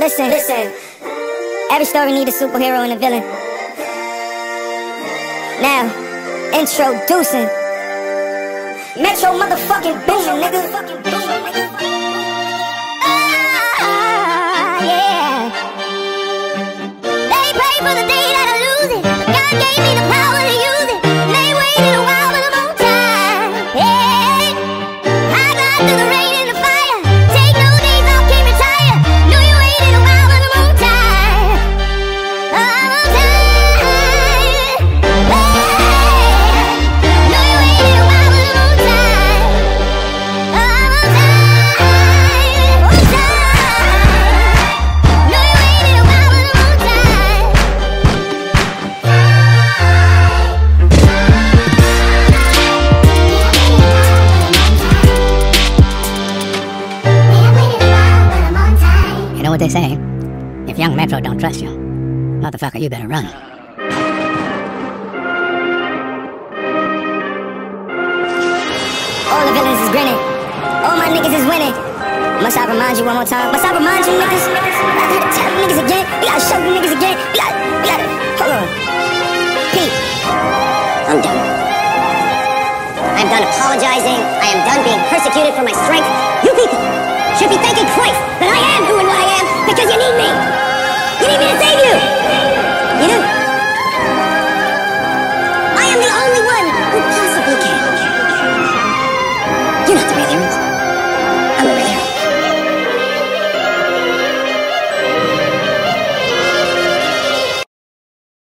Listen. Every story need a superhero and a villain. Now, introducing Metro motherfucking Boomin, nigga. Yeah. They pray for the day that I lose it, but God gave me the power to use it. They waited a while, but I'm on time. Yeah. I got through the rain and the fire. Take no days off, can't retire. Know you waited a while, but I'm on time. I'm on time. Know you waited a while, but I'm on time. I'm on time. On time. Know you waited a while, but I'm on time. You know what they say? If young Metro don't trust you, motherfucker, you better run. All the villains is grinning. All my niggas is winning. Must I remind you one more time? Must I remind you niggas? I gotta tell you niggas again. We gotta show you niggas again. We gotta, hold on. Pete, I'm done. I'm done apologizing. I am done being persecuted for my strength. You people should be thanking Christ that I am who and what I am because you need me. You need me to save you. You do. I am the only one who possibly can. You're not the way they